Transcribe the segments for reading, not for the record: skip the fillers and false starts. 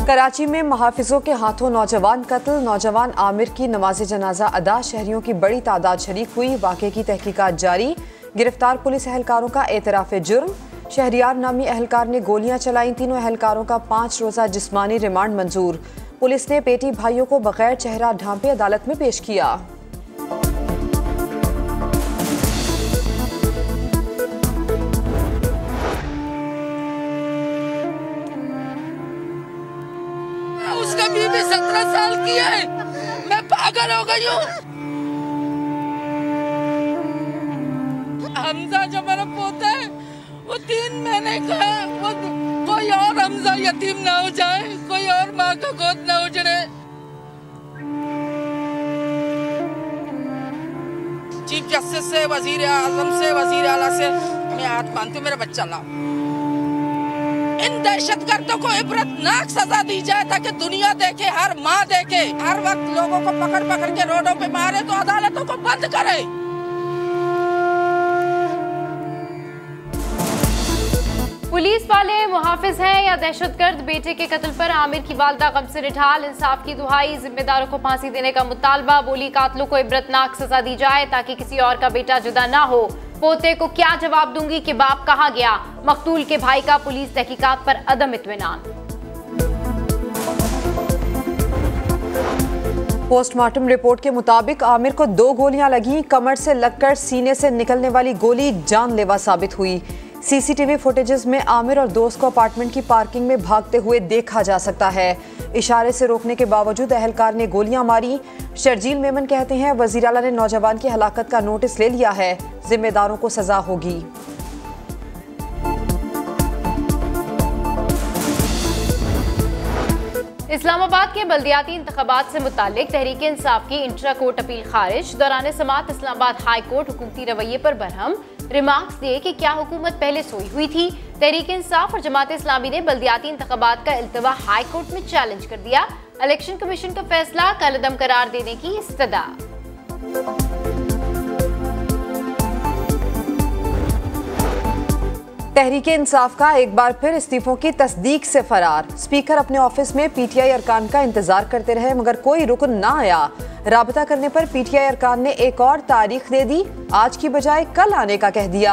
कराची में मुहाफिजों के हाथों नौजवान कत्ल। नौजवान आमिर की नमाज जनाजा अदा, शहरियों की बड़ी तादाद शरीक हुई। वाक़े की तहकीकात जारी। गिरफ्तार पुलिस एहलकारों का एतराफ़ जुर्म। शहरियार नामी एहलकार ने गोलियां चलाई। तीनों एहलकारों का 5 रोज़ा जिस्मानी रिमांड मंजूर। पुलिस ने पेटी भाइयों को बगैर चेहरा ढांपे अदालत में पेश किया। उसका बीवी 17 साल की है, मैं पागल हो गई हूँ। हमजा जो मेरा पोता है वो 3 महीने का है। वो कोई और हमजा यतीम ना हो जाए, कोई और माँ का गोद ना उजड़े। चीफ जस्टिस से, वजीर आजम से, वजीर आला से मैं हाथ मानती हूँ, मेरा बच्चा लाओ। इन दहशतगर्दों को इबरतनाक सजा दी जाए ताकि दुनिया देखे, हर माँ देखे। हर वक्त लोगों को पकड़ पकड़ के रोडों पे मारे तो अदालतों को बंद करे। पुलिस वाले मुहाफिज हैं या दहशतगर्द? बेटे के कत्ल पर आमिर की वालदा गम से निढाल। इंसाफ की दुहाई, जिम्मेदारों को फांसी देने का मुतालबा। बोली कातलों को इबरतनाक सजा दी जाए ताकि किसी और का बेटा जुदा ना हो। पोते को क्या जवाब दूंगी कि बाप कहाँ गया? मकतूल के भाई का पुलिस तहकीकात पर अदम इत्मीनान। पोस्टमार्टम रिपोर्ट के मुताबिक आमिर को 2 गोलियां लगी। कमर से लगकर सीने से निकलने वाली गोली जानलेवा साबित हुई। सीसीटीवी फुटेजेस में आमिर और दोस्त को अपार्टमेंट की पार्किंग में भागते हुए देखा जा सकता है। इशारे से रोकने के बावजूद एहलकार ने गोलियां मारी। शर्जील मेमन कहते हैं वजीर आला ने नौजवान की हलाकत का नोटिस ले लिया है, जिम्मेदारों को सजा होगी। इस्लामाबाद के बल्दियाती इंतखाबात से मुतालिक तहरीक इंसाफ की इंट्रा कोर्ट अपील खारिज। दौरान समात इस्लामाबाद हाई कोर्ट हुकूमती रवैये पर बरहम रिमार्क्स दिए कि क्या हुकूमत पहले सोई हुई थी। तहरीक इंसाफ और जमात इस्लामी ने बल्दियाती इंतखाबात का इल्तवा हाई कोर्ट में चैलेंज कर दिया। इलेक्शन कमीशन का फैसला कलअदम करार देने की इस्तदा। तहरीक इंसाफ का एक बार फिर इस्तीफों की तस्दीक से फरार। स्पीकर अपने ऑफिस में पीटीआई अरकान का इंतजार करते रहे मगर कोई रुकन ना आया। राबता करने पर पीटीआई अरकान ने एक और तारीख दे दी, आज की बजाय कल आने का कह दिया।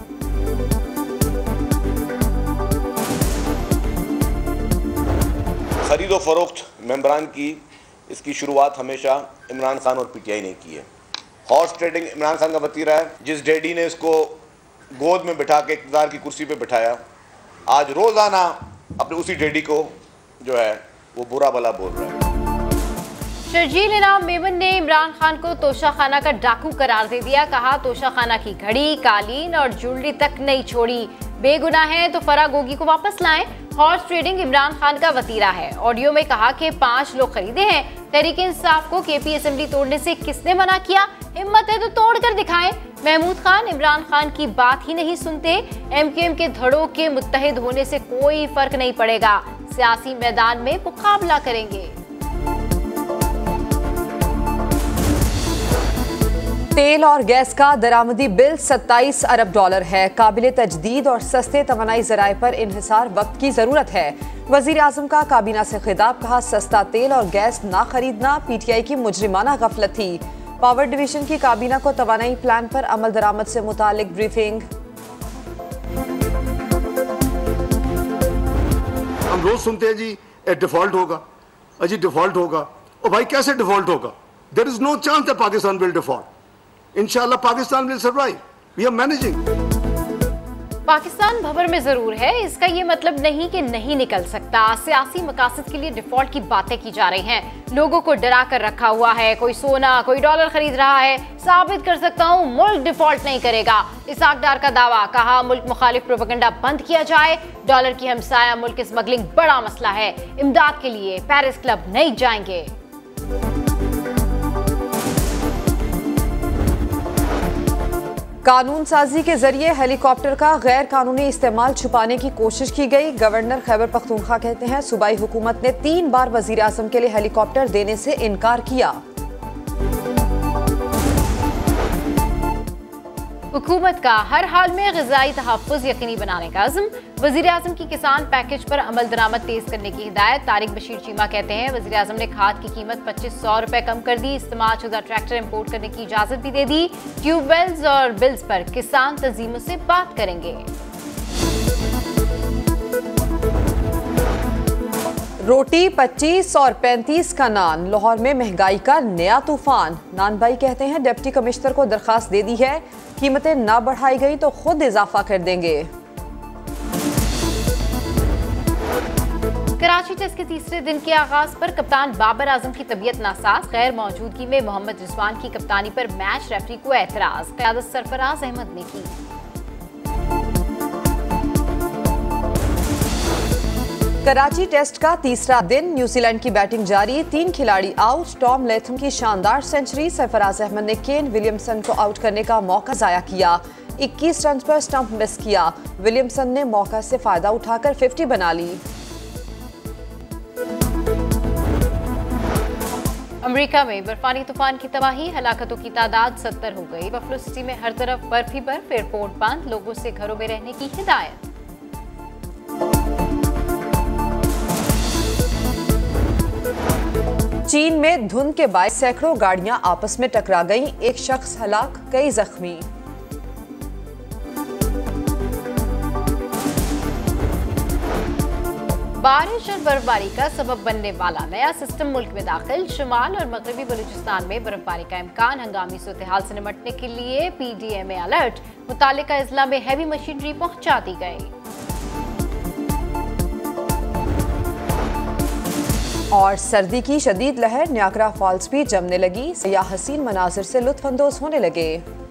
खरीदो फरोख्त मेंबरान की इसकी शुरुआत हमेशा इमरान खान और पीटीआई ने की है। हॉर्स ट्रेडिंग इमरान खान का वतीरा है। जिस डैडी ने इसको गोद में बिठा के इक़्तिदार की कुर्सी पे बिठाया, आज रोज़ाना अपने उसी डैडी को जो है वो बुरा भला बोल रहा है। शर्जील इनाम मेमन ने इमरान खान को तोशा खाना का डाकू करार दे दिया। कहा तोशा खाना की घड़ी, कालीन और ज्वेलरी तक नहीं छोड़ी। बेगुनाह है तो फराह गोगी को वापस लाएं। हॉर्स ट्रेडिंग इमरान खान का वतीरा है। ऑडियो में कहा कि 5 लोग खरीदे हैं। तहरीक इंसाफ को केपी असेंबली तोड़ने से किसने मना किया? हिम्मत है तो तोड़ कर दिखाएं। महमूद खान इमरान खान की बात ही नहीं सुनते। एमक्यूएम के धड़ों के मुत्तहिद होने से कोई फर्क नहीं पड़ेगा। सियासी मैदान में मुकाबला करेंगे। तेल और गैस का दरामदी बिल 27 अरब डॉलर है। काबिल तजदीद और सस्ते तवानाई ज़राए पर इन्हिसार वक्त की ज़रूरत है। वज़ीर आज़म का काबीना से खिताब। कहा सस्ता तेल और गैस ना खरीदना पीटीआई की मुजरिमाना गफलत थी। पावर डिवीजन की काबीना को तवानाई प्लान पर अमल दरामद से मुतालिक ब्रीफिंग। हम रोज सुनते हैं जी डिफॉल्ट होगा, अजी डिफॉल्ट होगा। और भाई कैसे डिफॉल्ट होगा? There is no chance that Pakistan will default. इंशाल्लाह Pakistan will survive. We are managing. Pakistan भंवर में जरूर है, इसका ये मतलब नहीं कि नहीं निकल सकता। सियासी मकासद के लिए डिफॉल्ट की बातें की जा रही हैं। लोगों को डरा कर रखा हुआ है। कोई सोना, कोई डॉलर खरीद रहा है। साबित कर सकता हूँ मुल्क डिफॉल्ट नहीं करेगा। इसाक डार का दावा। कहा मुल्क मुखालिफ प्रोपेगेंडा बंद किया जाए। डॉलर की हमसाया मुल्क स्मगलिंग बड़ा मसला है। इमदाद के लिए पेरिस क्लब नहीं जाएंगे। कानून साजी के जरिए हेलीकॉप्टर का गैर कानूनी इस्तेमाल छुपाने की कोशिश की गई। गवर्नर खैबर पख्तूनख्वा कहते हैं सूबाई हुकूमत ने 3 बार वजीर आजम के लिए हेलीकॉप्टर देने से इनकार किया। हुकूमत का हर हाल में ग़िज़ाई तहफ़्फ़ुज़ यकीनी बनाने का अज़्म। वज़ीर-ए-आज़म की किसान पैकेज पर अमल दरामद तेज करने की हिदायत। तारिक बशीर चीमा कहते हैं वज़ीर-ए-आज़म ने खाद की कीमत 2500 रुपए कम कर दी। इस्तेमाल शुदा ट्रैक्टर इम्पोर्ट करने की इजाज़त भी दे दी। ट्यूबवेल्स और बिल्स पर किसान तंजीमों से बात करेंगे। रोटी 25 और 35 का नान, लाहौर में महंगाई का नया तूफान। नान भाई कहते हैं डिप्टी कमिश्नर को दरखास्त दे दी है, कीमतें ना बढ़ाई गई तो खुद इजाफा कर देंगे। कराची टेस्ट के तीसरे दिन के आगाज पर कप्तान बाबर आजम की तबीयत नासाज। गैर मौजूदगी में मोहम्मद रिजवान की कप्तानी पर मैच रेफरी को एतराज। क़यादत सरफराज अहमद ने की। कराची टेस्ट का तीसरा दिन, न्यूजीलैंड की बैटिंग जारी। 3 खिलाड़ी आउट। टॉम लेथम की शानदार सेंचुरी। सरफराज अहमद ने केन विलियमसन को आउट करने का मौका जाया किया। 21 रन पर स्टंप मिस किया। विलियमसन ने मौका से फायदा उठाकर 50 बना ली। अमेरिका में बर्फानी तूफान की तबाही, हलाकतों की तादाद 70 हो गई। बफलो सिटी में हर तरफ बर्फ ही बर्फ, एयरपोर्ट बंद, लोगों से घरों में रहने की हिदायत। चीन में धुंध के बायस सैकड़ों गाड़ियां आपस में टकरा गईं। एक शख्स हलाक, कई जख्मी। बारिश और बर्फबारी का सबब बनने वाला नया सिस्टम मुल्क में दाखिल। शुमाल और मगरबी बलूचिस्तान में बर्फबारी का इम्कान। हंगामी सूरत-ए-हाल से निपटने के लिए PDMA अलर्ट। मुतालिका अजला में हैवी मशीनरी पहुंचा दी गई। और सर्दी की शदीद लहर, न्यागरा फॉल्स भी जमने लगी। सयाह हसीन मनाजिर से लुत्फ अंदोज होने लगे।